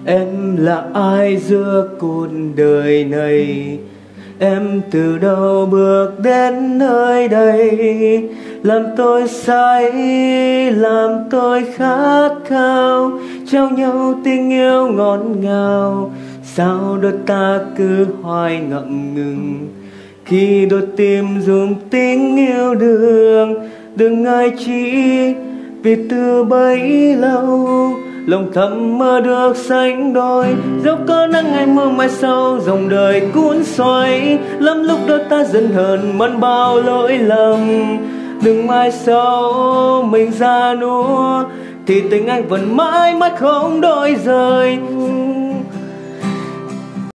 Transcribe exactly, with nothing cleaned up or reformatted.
Em là ai giữa cuộc đời này? Em từ đâu bước đến nơi đây? Làm tôi say, làm tôi khát khao, trao nhau tình yêu ngọt ngào. Sao đôi ta cứ hoài ngậm ngừng khi đôi tim dùng tình yêu đương. Đừng ai chỉ vì từ bấy lâu lòng thầm mơ được sánh đôi. Dẫu có nắng hay mưa mai sau dòng đời cuốn xoay, lắm lúc đôi ta giận hờn mẫn bao lỗi lầm. Đừng mai sau mình già nua thì tình anh vẫn mãi mãi không đổi rời.